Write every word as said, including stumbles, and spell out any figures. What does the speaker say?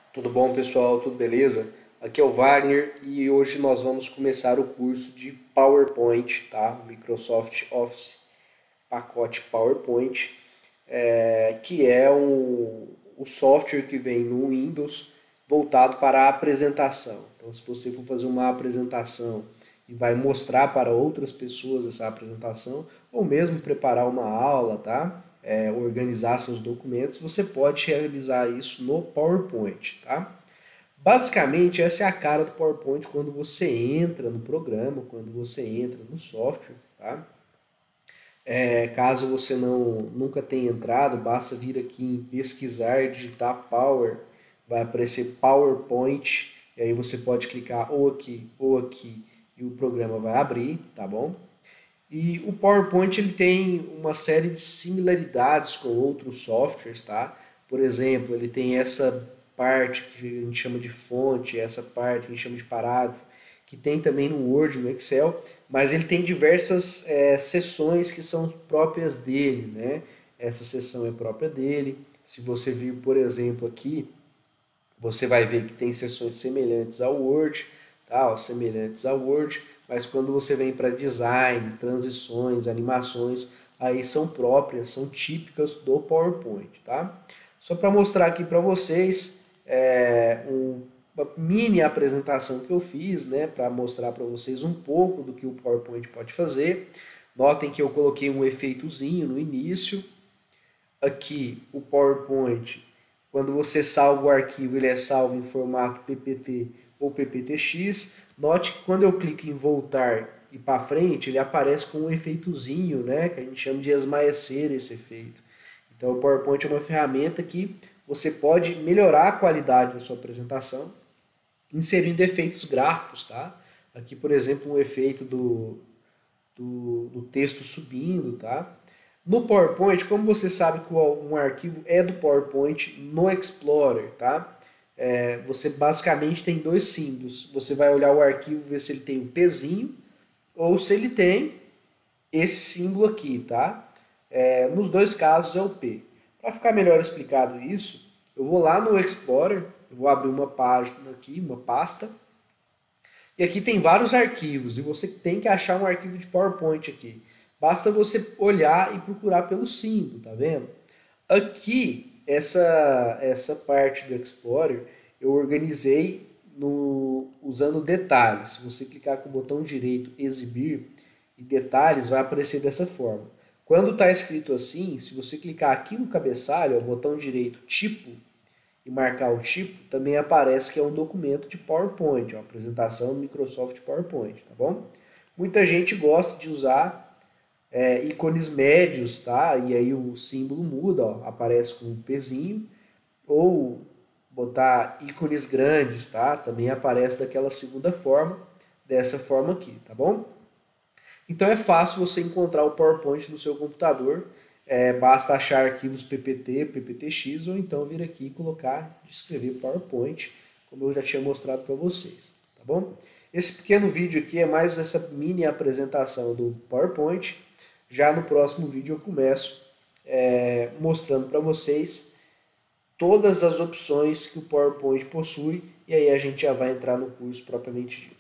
Tudo bom, pessoal? Tudo beleza? Aqui é o Wagner e hoje nós vamos começar o curso de PowerPoint, tá? Microsoft Office, pacote PowerPoint, é, que é um, o software que vem no Windows voltado para a apresentação. Então, se você for fazer uma apresentação e vai mostrar para outras pessoas essa apresentação, ou mesmo preparar uma aula, tá? É, organizar seus documentos, você pode realizar isso no PowerPoint, tá? Basicamente, essa é a cara do PowerPoint quando você entra no programa, quando você entra no software, tá? É, caso você não nunca tenha entrado, basta vir aqui em pesquisar, digitar Power, vai aparecer PowerPoint, e aí você pode clicar ou aqui ou aqui e o programa vai abrir, tá bom? E o PowerPoint ele tem uma série de similaridades com outros softwares, tá? Por exemplo, ele tem essa parte que a gente chama de fonte, essa parte que a gente chama de parágrafo, que tem também no Word, no Excel, mas ele tem diversas é, seções que são próprias dele, né? Essa seção é própria dele. Se você vir, por exemplo, aqui, você vai ver que tem seções semelhantes ao Word, tá? Ó, semelhantes ao Word, mas quando você vem para design, transições, animações, aí são próprias, são típicas do PowerPoint, tá? Só para mostrar aqui para vocês é, um, uma mini apresentação que eu fiz, né, para mostrar para vocês um pouco do que o PowerPoint pode fazer. Notem que eu coloquei um efeitozinho no início. Aqui o PowerPoint, quando você salva o arquivo, ele é salvo em formato P P T ou P P T X. Note que quando eu clico em voltar e para frente, ele aparece com um efeitozinho, né, que a gente chama de esmaecer esse efeito. Então o PowerPoint é uma ferramenta que você pode melhorar a qualidade da sua apresentação inserindo efeitos gráficos, tá? Aqui, por exemplo, um efeito do, do, do texto subindo, tá? No PowerPoint, como você sabe que um arquivo é do PowerPoint no Explorer, tá? É, você basicamente tem dois símbolos. Você vai olhar o arquivo e ver se ele tem um pezinho ou se ele tem esse símbolo aqui, tá? É, nos dois casos é o P. Para ficar melhor explicado isso, eu vou lá no Explorer, eu vou abrir uma página aqui, uma pasta, e aqui tem vários arquivos, e você tem que achar um arquivo de PowerPoint aqui. Basta você olhar e procurar pelo símbolo, tá vendo? Aqui, essa, essa parte do Explorer, eu organizei no, usando detalhes. Se você clicar com o botão direito, exibir, e detalhes, vai aparecer dessa forma. Quando está escrito assim, se você clicar aqui no cabeçalho, o botão direito, tipo, e marcar o tipo, também aparece que é um documento de PowerPoint, uma apresentação do Microsoft PowerPoint, tá bom? Muita gente gosta de usar é, ícones médios, tá? E aí o símbolo muda, ó, aparece com um pezinho, ou botar ícones grandes, tá? Também aparece daquela segunda forma, dessa forma aqui, tá bom? Então é fácil você encontrar o PowerPoint no seu computador, é, basta achar arquivos P P T, P P T X ou então vir aqui e colocar, escrever PowerPoint, como eu já tinha mostrado para vocês, tá bom? Esse pequeno vídeo aqui é mais essa mini apresentação do PowerPoint. Já no próximo vídeo eu começo é, mostrando para vocês todas as opções que o PowerPoint possui e aí a gente já vai entrar no curso propriamente dito.